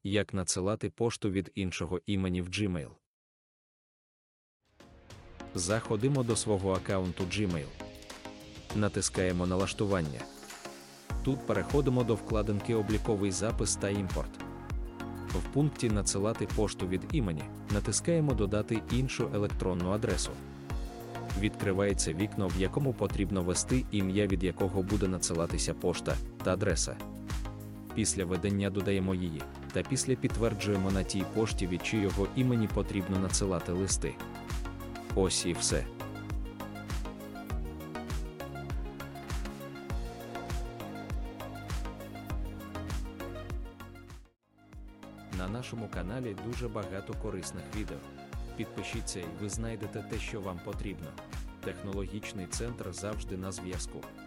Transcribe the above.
Як надсилати пошту від іншого імені в Gmail. Заходимо до свого аккаунту Gmail. Натискаємо Налаштування. Тут переходимо до вкладинки Обліковий запис та імпорт. В пункті Надсилати пошту від імені натискаємо Додати іншу електронну адресу. Відкривається вікно, в якому потрібно ввести ім'я, від якого буде надсилатися пошта, та адреса. Після введення додаємо її, та після підтверджуємо на тій пошті, від чийого імені потрібно надсилати листи. Ось і все. На нашому каналі дуже багато корисних відео. Підпишіться і ви знайдете те, що вам потрібно. Технологічний центр завжди на зв'язку.